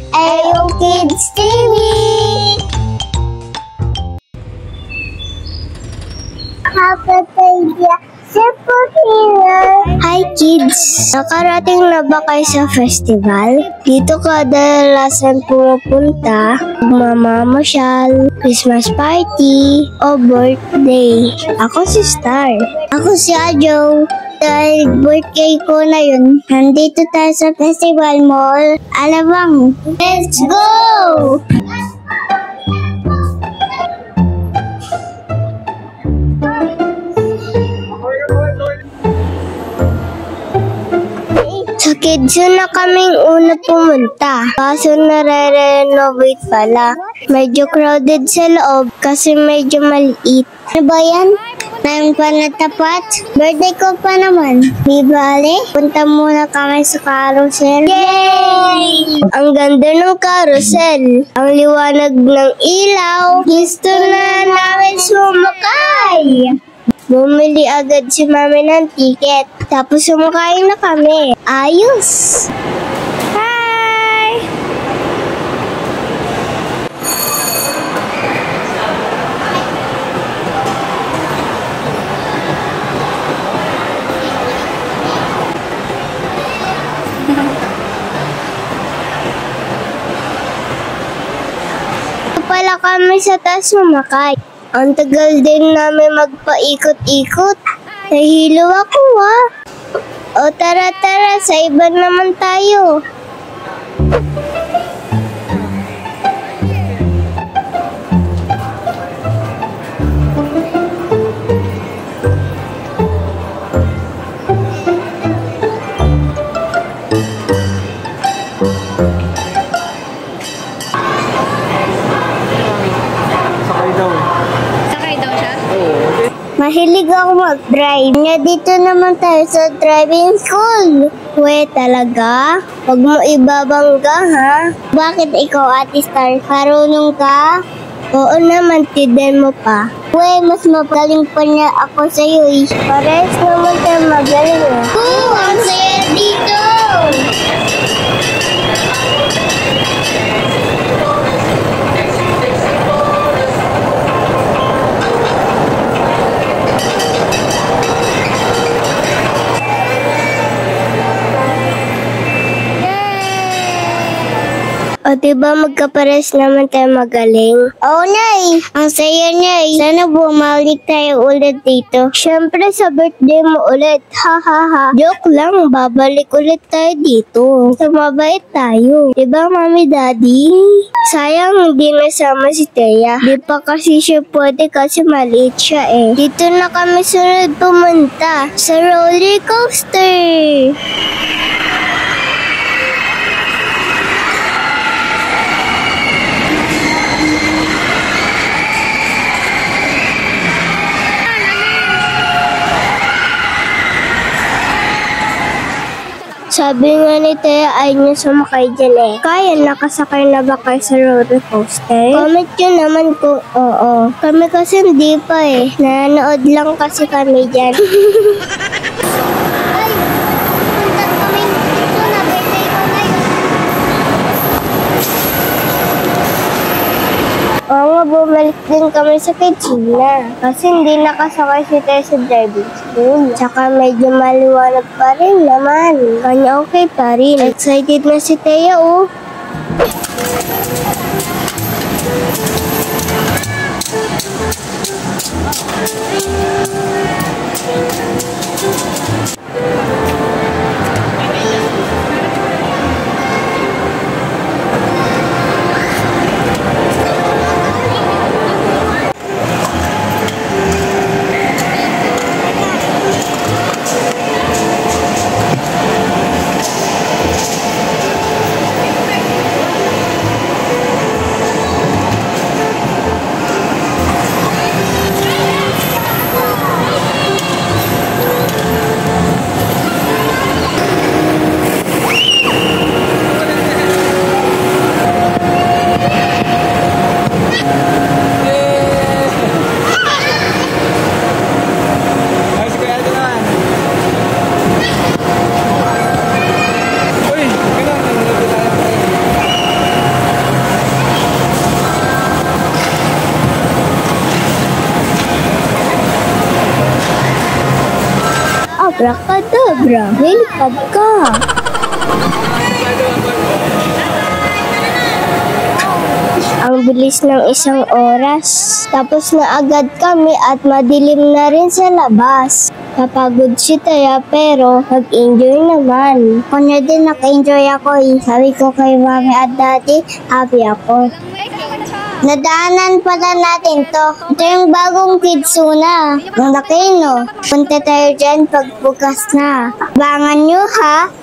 Ayong Kids TV! Kapataya sa Pilipinas! Hi kids! Nakarating na ba kayo sa festival? Dito kadalasan pumupunta, mamamasyal, Christmas party, o birthday. Ako si Star. Ako si Ajo. Dahil birthday ko na yun, nandito tayo sa Festival Mall, Alabang. Let's go! Sa Kids Zoo na kaming una pumunta, kaso nare-renovate pala. Medyo crowded sa loob kasi medyo maliit. Ano ba yan? Ngayon pa natapat? Birthday ko pa naman. Di bale? Punta muna kami sa carousel. Yay! Ang ganda ng carousel. Ang liwanag ng ilaw. Gusto na namin sumakay. Bumili agad si mami ng ticket. Tapos sumakay na kami. Ayos! Hi! Pala kami sa taas sumakay. Ang tagal din namin magpaikot-ikot. Nahilo ako O tara, sa iba naman tayo. Mahilig ako mag-drive. Dito naman tayo sa driving school. We, talaga? Huwag mo ibabangga, ha? Bakit ikaw, Ate Star? Marunong ka? Oo naman, tiden mo pa. We, mas magaling pa niya ako sa'yo, eh. Pares naman tayo magaling, eh. Ang saya dito! O diba magkapares naman tayo magaling? Oo, Nay! Ang saya, Nay! Sana bumalik tayo ulit dito. Siyempre sa birthday mo ulit. Ha ha ha. Joke lang, babalik ulit tayo dito. Sumabait tayo. Diba, Mami, Daddy? Sayang hindi nasama si Thea. Di pa kasi siya pwede kasi maliit siya eh. Dito na kami sunod pumunta sa roller coaster. Sabi nga ni Thea ay niya sumakay dyan eh. Kaya nakasakay na ba kayo sa roller coaster? Comment nyo naman kung oo. Kami kasi hindi pa eh. Nanonood lang kasi kami dyan. Ay, punta kami dito na birthday ko ngayon. Oo nga, bumalik din kami sa Kitsina. Kasi hindi nakasakay si Thea sa driving school. Tsaka medyo maliwanag pa rin naman. Kanya okay pa rin. Excited na si Thea, oh. Abracadabra, helipad ka. Ang bilis ng isang oras. Tapos na agad kami at madilim na rin sa labas. Napagod si Taya pero nag-enjoy naman. Kanya din nag-enjoy ako eh. Sabi ko kay Mami at Daddy, happy ako. Nadaanan pala natin to. Ito yung bagong Kidsuna. Ang laki no. Punta tayo dyan pagbukas na. Abangan nyo ha.